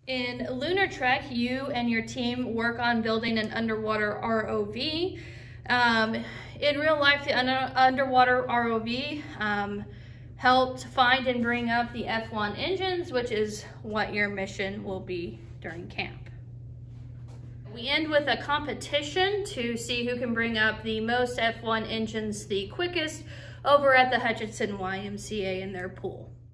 In Lunar Trek, you and your team work on building an underwater ROV. In real life, the underwater ROV helped find and bring up the F1 engines, which is what your mission will be during camp. We end with a competition to see who can bring up the most F1 engines the quickest over at the Hutchinson YMCA in their pool.